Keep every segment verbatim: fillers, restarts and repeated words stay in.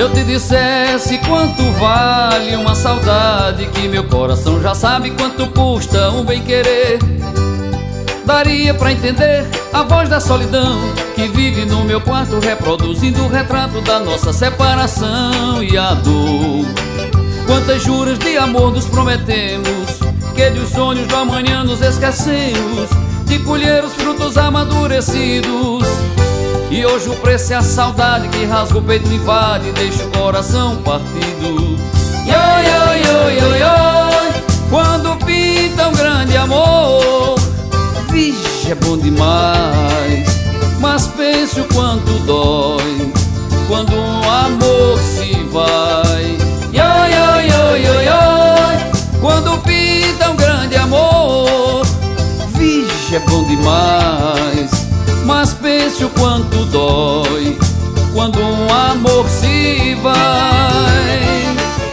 eu te dissesse quanto vale uma saudade, que meu coração já sabe quanto custa um bem-querer, daria pra entender a voz da solidão que vive no meu quarto, reproduzindo o retrato da nossa separação e a dor. Quantas juras de amor nos prometemos, que dos sonhos do amanhã nos esquecemos, de colher os frutos amadurecidos. E hoje o preço é a saudade que rasga o peito e invade e deixa o coração partido. Ioi, ioi, ioi, ioi, ioi, quando pinta um grande amor, vixe, é bom demais, mas pense o quanto dói quando um amor se vai. Ioi, ioi, ioi, ioi, ioi, quando pinta um grande amor, vixe, é bom demais, mas pense o quanto dói quando um amor se vai.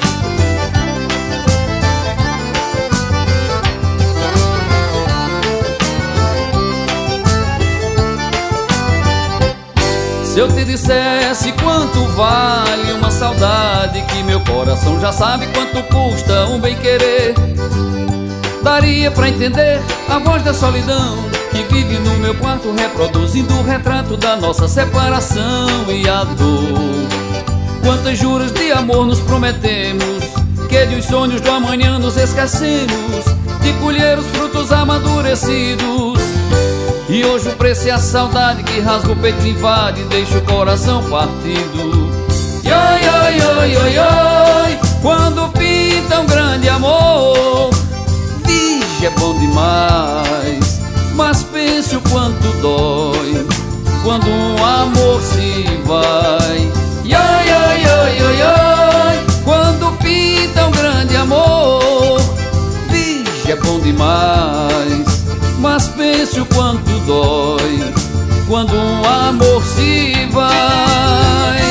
Se eu te dissesse quanto vale uma saudade, que meu coração já sabe quanto custa um bem-querer, daria pra entender a voz da solidão que vive no meu quarto, reproduzindo o retrato da nossa separação e a dor. Quantas juras de amor nos prometemos, que dos sonhos do amanhã nos esquecemos, de colher os frutos amadurecidos. E hoje o preço é a saudade que rasga o peito e invade e deixa o coração partido. Ioi, ioi, ioi, ioi, ioi, quando pinta um grande amor, vixe, é bom demais, mas pense o quanto dói quando um amor se vai. Ioi, ioi, ioi, ioi, ioi, quando pinta um grande amor, vixe, é bom demais, mas pense o quanto dói quando um amor se vai.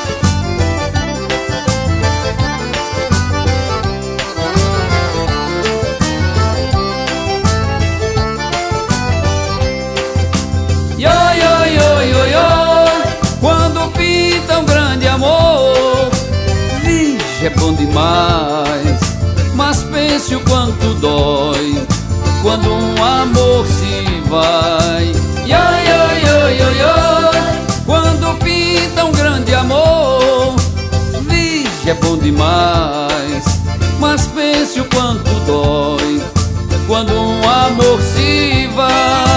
Ioi, ioi, ioi, ioi, ioi, quando pinta um grande amor, vixe, é bom demais, mas pense o quanto dói quando um amor se vai. Ioi, ioi, ioi, ioi, ioi, quando pinta um grande amor, vixe, é bom demais, mas pense o quanto dói quando um amor se vai.